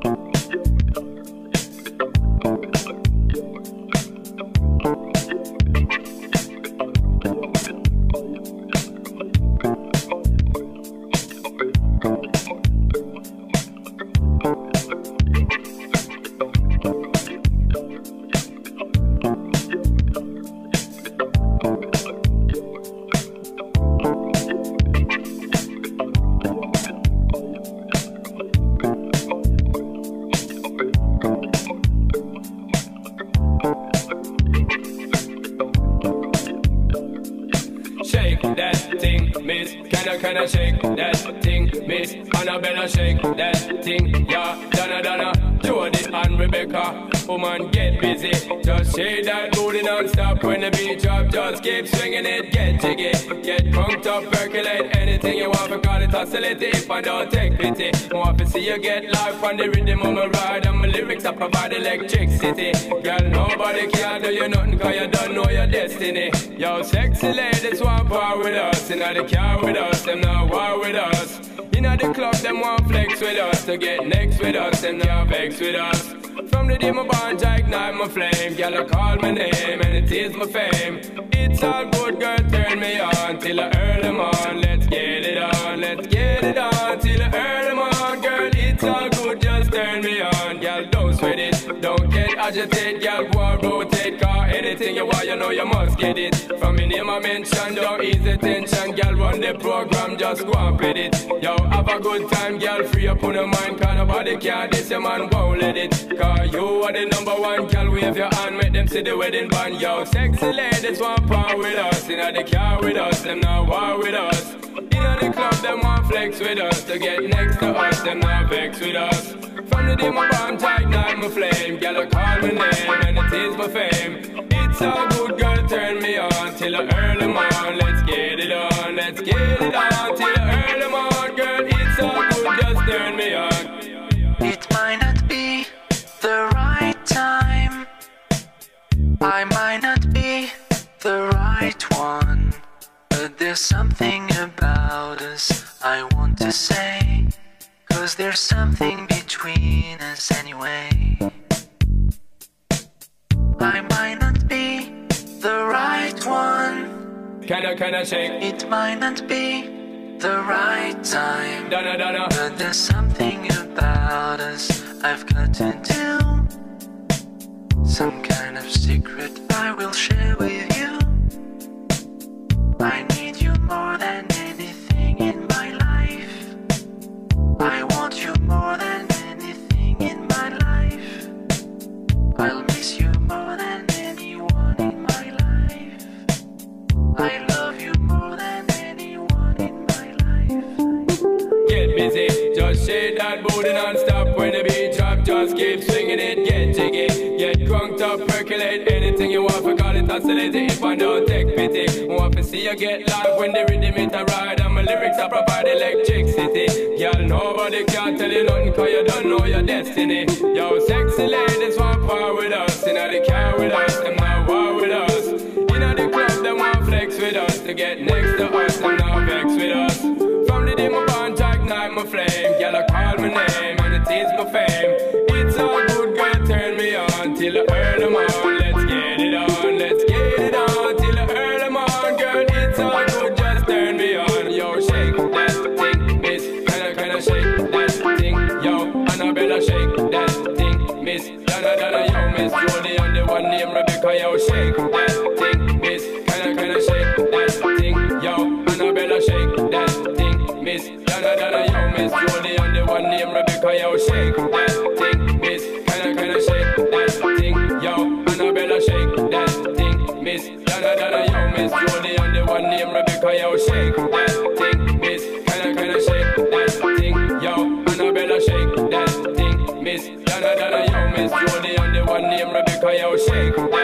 Shake that thing, miss. Can I shake that thing, miss? Annabella, shake that thing, yeah. Donna, Jody and Rebecca. Woman, get busy. Just shake that booty non-stop. When the beat drop, just keep swinging it. Get jiggy, get crunked up, percolate. Anything you want, call it oscillate. If I don't take pity, want to see you get life on the rhythm of my ride. And my lyrics I provide electricity. Girl, nobody can do you nothing, cause you don't know your destiny. Yo, sexy ladies want power with us. Inna the car with us, them not war with us. Inna the club, them want flex with us. To get next with us, them not vex with us. From the day my bond, I ignite my flame. Girl, I call my name and it is my fame. It's all good, girl, turn me on till I earn them on. Let's get it on, let's get it on till I earn them on. Girl, it's all good, just turn me on. Girl, don't sweat it, don't get agitated. Girl, go and rotate, cause anything you want, you know you must get it. From me name I mention, don't ease the tension. Girl, run the program, just go and play it. Yo, have a good time, girl, free up on your mind. Cause nobody can diss your man, won't let it. Cause you are the number one, girl, wave your hand, make them see the wedding band. Yo, sexy ladies want power with us. Inna the car with us, them not war with us. Inna the club, them want flex with us. To get next to us, them not vex with us. From the day my bond, I ignite my flame. Girl, I call my name and it is my fame. It's all good, girl, turn me on till I earn them on. Let's get it on, let's get it on till I earn them on. Girl, it's all good, just turn me on. It might not be the right time, I might not be the right one, but there's something about us I want to say, 'cause there's something between us anyway. I might not be the right one, Can I shake? it might not be the right time, Donna, but there's something about us I've got to do. Some kind of secret I will share with you. I need you more than anything in my life. I want you more than anything in my life. I'll miss you more than anyone in my life. I love you more than anyone in my life. get busy, just shake that booty non-stop. When the beat drop, just keep swinging it. Get jiggy, get crunked up, percolate. Anything you want, call it oscillate. If I don't take pity, want to see you get live when the rhythm it a ride. And my lyrics I provide electricity. Girl, nobody can tell you nothing, cause you don't know your destiny. Yo, sexy ladies want power with us. Inna the car with us, them not war with us. Inna the club, them want flex with us. To get next to us, them not vex with us. From the day my bond, I ignite my flame. Girl, I call my name and it is my fame. It's all good, girl, turn me on till I earn them on. Let's get it on, let's get it on till I earn them on. Girl, it's all good, just turn me on. Yo, shake that thing, miss. Can I shake that thing? Yo, Annabella, shake that thing, miss. Donna, yo, miss Jody and the one named Rebecca. Yo, shake that thing, miss. Can I shake that thing? Yo, Annabella, shake that thing, miss. Donna, yo, miss Jody and the one named Rebecca. Yo, shake that thing, miss. Can I shake that thing? Yo, Annabella, shake that thing, miss. Donna, yo, miss Jody and the one named Rebecca. Yo, shake that thing, miss. Can I shake that thing? Yo, Annabella, shake that thing, miss. Donna, yo, miss Jody and the one named Rebecca. Yo, shake that